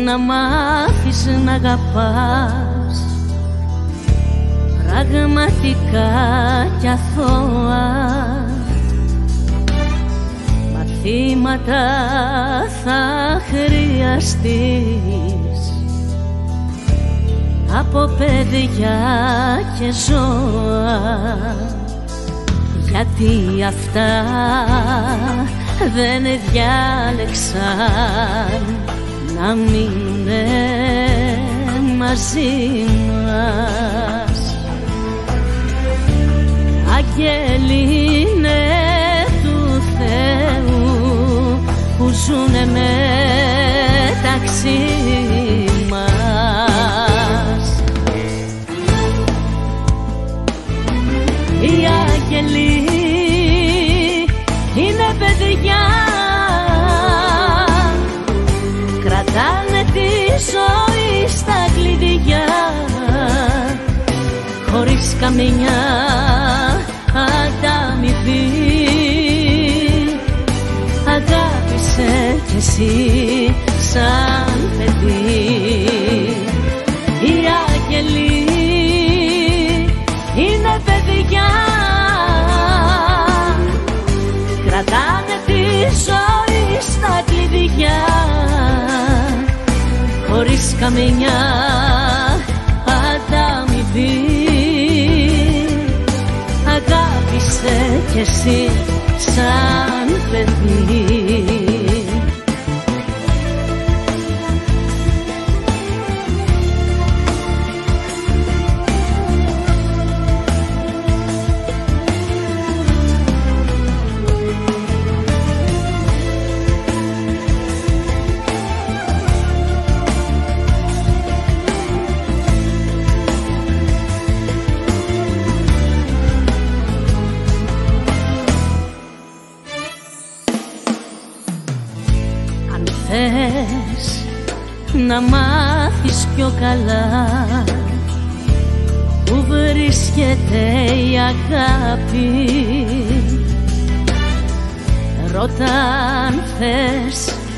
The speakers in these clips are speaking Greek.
να μάθεις να αγαπάς πραγματικά κι αθώα. Μαθήματα θα χρειαστείς από παιδιά και ζώα, γιατί αυτά δεν διάλεξαν να μείνε μαζί μας. Αγγέλοι είναι του Θεού που ζουνε μεταξύ μας. Οι άγγελοι είναι παιδιά, κρατάνε τη ζωή στα κλειδιά, χωρίς καμιά ανταμοιβή. Αγάπησε κι εσύ σαν παιδί. Οι άγγελοι είναι παιδιά, κρατάνε τη ζωή στα κλειδιά, χωρίς καμιά ανταμοιβή. Αγάπησε κι εσύ σαν παιδί. Θες να μάθεις πιο καλά που βρίσκεται η αγάπη, ρώτα αν θες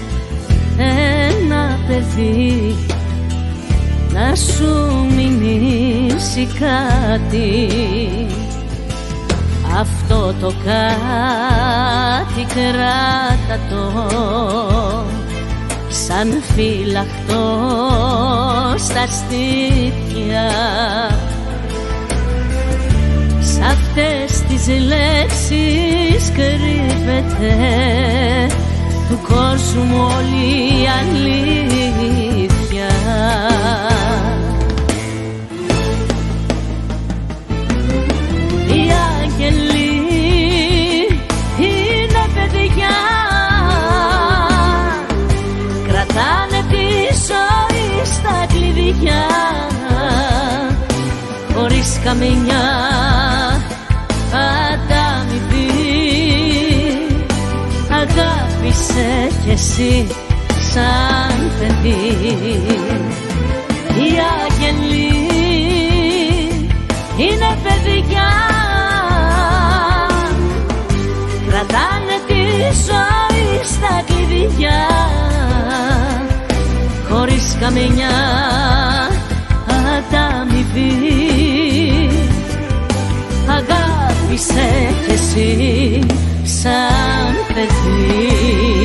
ένα παιδί να σου μηνύσει κάτι. Αυτό το κάτι κράτα το σαν φύλακτο στα στήθια. Σ' αυτές τις λέξεις κρύβεται του κόσμου όλη η αλήθεια. Οι άγγελοι είναι παιδιά, κρατάνε τη ζωή στα κλειδιά, χωρίς καμιά ανταμοιβή. Αγάπησε κι εσύ σαν παιδί. Οι άγγελοι είναι παιδιά, κρατάνε τη ζωή στα κλειδιά, χωρίς καμιά ανταμοιβή. Αγάπησε κι εσύ σαν παιδί.